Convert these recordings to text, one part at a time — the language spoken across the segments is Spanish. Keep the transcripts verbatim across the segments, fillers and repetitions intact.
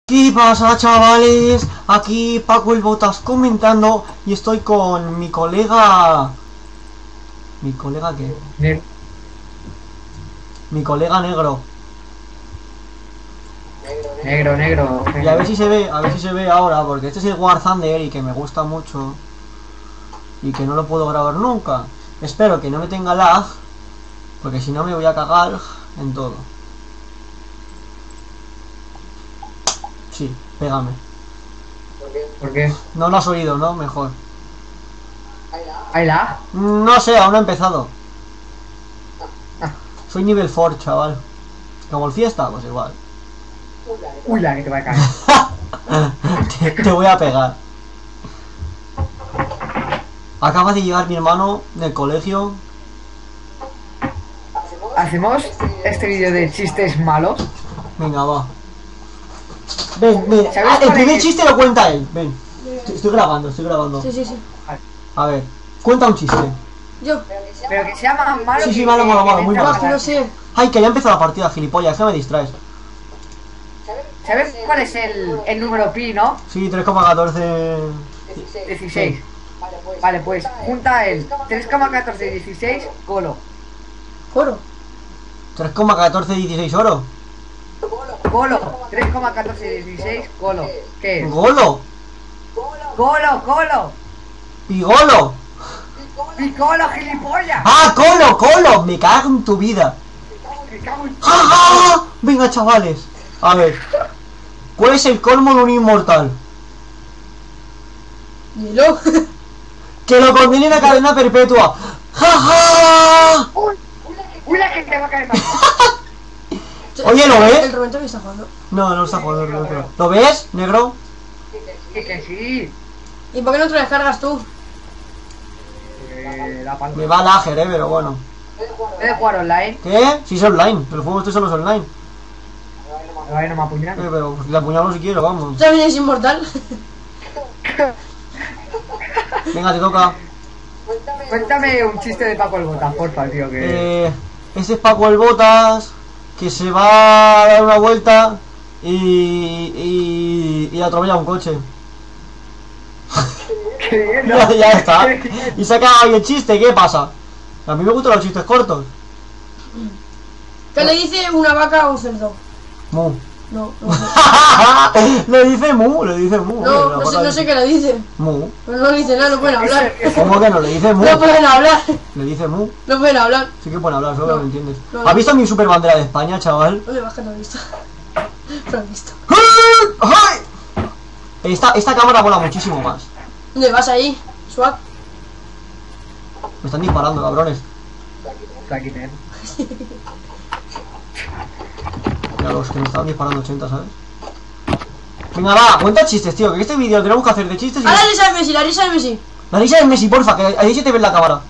¿Qué pasa, chavales? Aquí Paco el Botas comentando y estoy con mi colega... ¿Mi colega qué? Ne Mi colega negro. negro, negro. Y a ver si se ve, a ver si se ve ahora, porque este es el War Thunder y que me gusta mucho. Y que no lo puedo grabar nunca. Espero que no me tenga lag, porque si no me voy a cagar en todo. Sí, pégame. ¿Por qué? No lo has oído, ¿no? Mejor. ¿Hay lag? No sé, aún no he empezado. Ah. Soy nivel cuatro, chaval. Como el fiesta, pues igual. Uy, la que te va a caer. te, te voy a pegar. Acaba de llegar mi hermano del colegio. ¿Hacemos este vídeo de chistes malos? Venga, va. Ven, ven. ¿Sabes Ah, el cuál primer es? chiste lo cuenta él. Ven. Estoy, estoy grabando, estoy grabando. Sí, sí, sí. A ver, cuenta un chiste. Yo. Pero que sea más malo. Sí, sí, que- malo, malo, malo, que muy entra malo. No, que no sé. Ay, que ya empezó la partida, gilipollas, que me distraes. ¿Sabes cuál es el, el número pi, no? Sí, tres coma catorce. dieciséis. Vale, pues junta el tres coma catorce dieciséis colo. Coro. tres coma catorce dieciséis oro. Colo. tres coma catorce dieciséis colo. ¿Qué es? Golo. Colo, colo. Pigolo. Picolo, gilipollas. Ah, colo, colo. Me cago en tu vida. Me cago en- ¡Ja, ja! Venga, chavales. A ver. ¿Cuál es el colmo de un inmortal? Hielo. Que lo condenen a cadena perpetua. ¡Ja, ja! Uy, la que te va a caer más. Oye, ¿lo ves? El Rubén también está jugando. No, no está jugando. No, no. ¿Lo ves, negro? Que, que sí. ¿Y por qué no te lo descargas tú? Eh, la palma. Me va lager, eh, pero bueno. ¿Puedes jugar online? ¿Qué? Si es online. El juego este solo es online. Ahora no me Eh, apuñalan. pero pues, le apuñalo si quiero, vamos. Tú también eres inmortal. Venga, te toca. Cuéntame un chiste de Paco el Botas, porfa, tío, que... Eh, ese es Paco el Botas, que se va a dar una vuelta y, y, y atropella un coche. Qué bien, ¿no? Ya, ya está. Y se acaba ahí el chiste, ¿qué pasa? A mí me gustan los chistes cortos. ¿Qué le dice una vaca a un cerdo? Mu. No, no sé. Le dice mu, le dice mu. No, la no sé, vaca no sé dice qué le dice. Mu. Pero no le dice nada, no pueden hablar. ¿Cómo que no? Le dice mu. No pueden hablar. Le dice mu. No pueden hablar. Sí que pueden hablar, solo No. no lo entiendes. No, no. ¿Has visto mi super bandera de España, chaval? ¿Dónde vas que no he visto? No he visto. ¡Ay! Esta, esta cámara mola muchísimo más. ¿Dónde vas ahí? Swag. Me están disparando, cabrones. Aquí ten. Mira, los que me estaban disparando ochenta, ¿sabes? Venga, va, cuenta chistes, tío, que este vídeo lo tenemos que hacer de chistes y... ¡Ah, la risa de Messi! ¡La risa de Messi! La risa de Messi, porfa, que ahí se te ve en la cámara.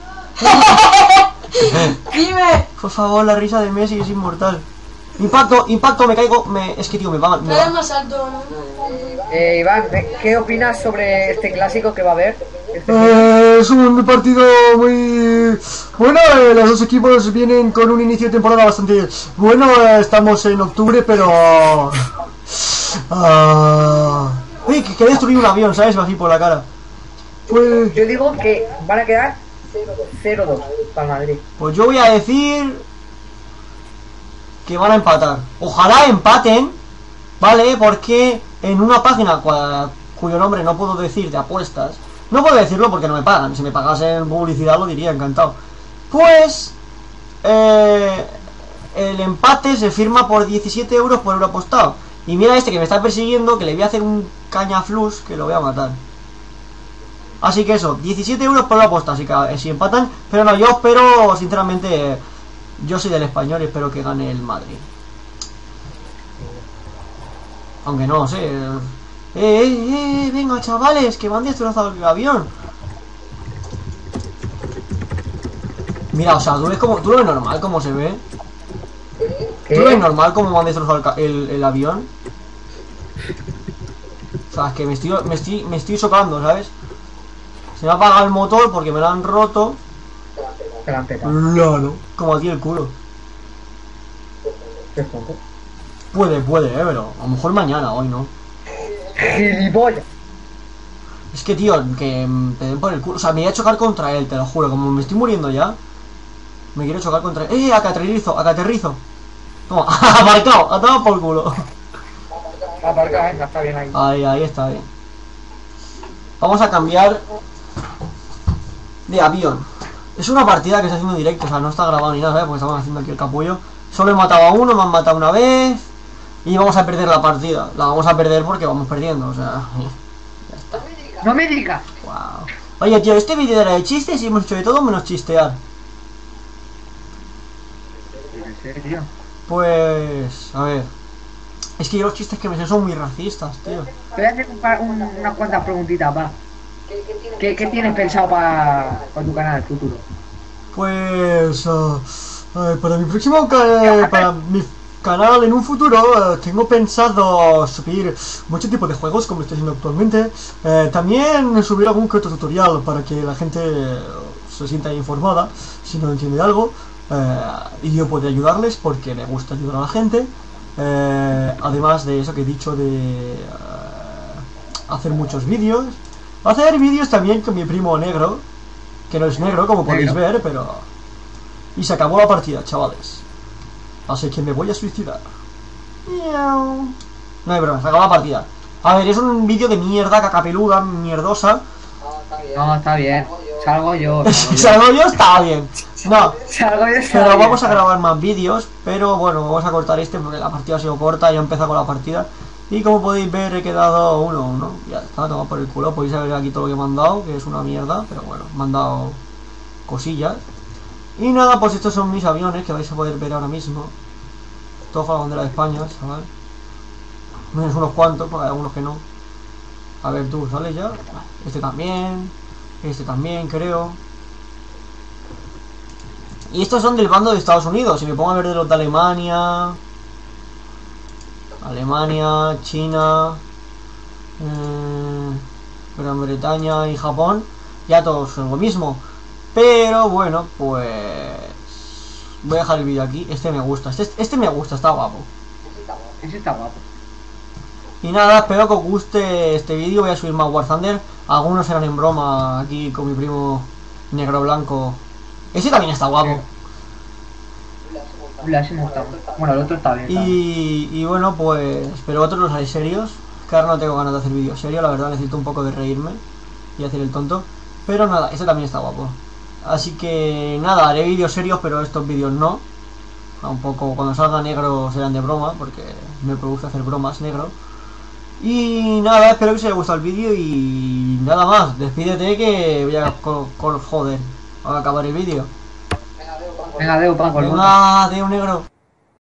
¡Dime! Por favor, la risa de Messi es inmortal. Impacto, impacto, me caigo, me... Es que, tío, me va... Me Cada vez va. más alto. Eh, Iván, ¿qué opinas sobre este clásico que va a haber? Este- Eh, es un partido muy bueno, eh, los dos equipos vienen con un inicio de temporada bastante bueno, eh, estamos en octubre, pero... Ah... Uy, que, que he destruido un avión, ¿sabes? Así por la cara. Pues, Yo digo que van a quedar cero dos para Madrid. pues yo voy a decir... que van a empatar. Ojalá empaten, ¿vale? Porque en una página cua- cuyo nombre no puedo decir de apuestas... No puedo decirlo porque no me pagan. Si me pagasen publicidad lo diría, encantado. Pues... Eh, el empate se firma por diecisiete euros por euro apostado. Y mira este que me está persiguiendo, que le voy a hacer un cañaflus que lo voy a matar. Así que eso, diecisiete euros por euro apostado. Así que eh, si empatan... Pero no, yo espero, sinceramente... Yo soy del Español y espero que gane el Madrid. Aunque no sé... Eh, eh, eh, venga, chavales, que me han destrozado el avión. Mira, o sea, tú ves como, tú lo ves normal como se ve. ¿Qué? ¿Tú lo ves normal como me han destrozado el, ca- el, el avión? O sea, es que me estoy, me estoy, me estoy chocando, ¿sabes? Se me ha apagado el motor porque me lo han roto. Te la han petado. Claro. Como a ti el culo. Qué tonto. Puede, puede, eh, pero a lo mejor mañana, hoy no. Gilipollas. Es que, tío, que mm, te den por el culo. O sea, me voy a chocar contra él, te lo juro. Como me estoy muriendo ya, me quiero chocar contra él. ¡Eh! Acaterrizo, acaterrizo. Toma, aparcado, a tomar por culo. Aparca, venga, está bien ahí. Ahí, ahí está bien. Vamos a cambiar de avión. Es una partida que está haciendo en directo, o sea, no está grabado ni nada, ¿sabes? Porque estamos haciendo aquí el capullo. Solo he matado a uno, me han matado una vez. Y vamos a perder la partida. La vamos a perder porque vamos perdiendo, o sea. Ya está. No me digas. Wow. Oye, tío, este vídeo era de chistes y hemos hecho de todo menos chistear. ¿En serio? Pues... a ver. Es que yo los chistes que me sé son muy racistas, tío. Te voy a hacer un par- un- unas cuantas preguntitas, va. ¿Qué, qué tienes pensado para tu canal futuro? Pues... ah, a ver, para mi próximo ca- para mi canal en un futuro eh, tengo pensado subir muchos tipos de juegos como estoy haciendo actualmente. Eh, también subir algún que otro tutorial para que la gente se sienta informada si no entiende algo. Eh, y yo puedo ayudarles porque me gusta ayudar a la gente. Eh, además de eso que he dicho de eh, hacer muchos vídeos. Hacer vídeos también con mi primo negro, que no es negro como podéis Negro. ver, pero... Y se acabó la partida, chavales. Así que me voy a suicidar. Miau. No hay broma, se acabó la partida. A ver, es un vídeo de mierda, cacapeluda, mierdosa. No, está bien. Salgo yo. Si Salgo salgo yo, está bien. No, yo. Salgo yo. está pero bien. vamos a grabar más vídeos. Pero bueno, vamos a cortar este porque la partida ha sido corta. Ya empieza con la partida. Y como podéis ver, he quedado uno uno. Ya está, tomado por el culo. Podéis ver aquí todo lo que me han dado, que es una mierda. Pero bueno, me han dado cosillas. Y nada, pues estos son mis aviones que vais a poder ver ahora mismo. Todos con la bandera de España, ¿sabes? Menos unos cuantos, porque hay algunos que no. A ver tú, ¿sale ya? Este también. Este también, creo. Y estos son del bando de Estados Unidos. Si me pongo a ver de los de Alemania, Alemania, China, eh, Gran Bretaña y Japón, ya todos son lo mismo. Pero bueno, pues voy a dejar el vídeo aquí. Este me gusta, este, este me gusta, está guapo. Ese está guapo. Y nada, espero que os guste este vídeo. Voy a subir más War Thunder. Algunos serán en broma aquí con mi primo negro blanco. Ese también está guapo. La ese me gusta. Bueno, el otro está bien. está bien. Y, y bueno, pues pero otros los haré serios. Que ahora no tengo ganas de hacer vídeos serios. La verdad necesito un poco de reírme y hacer el tonto. Pero nada, ese también está guapo. Así que nada, haré vídeos serios, pero estos vídeos no. Un poco cuando salga negro serán de broma, porque me produce hacer bromas negro. Y nada, espero que os haya gustado el vídeo y nada más. Despídete que voy a co- co- joder, a acabar el vídeo. Venga, Deu, Paco. el Venga, adiós negro.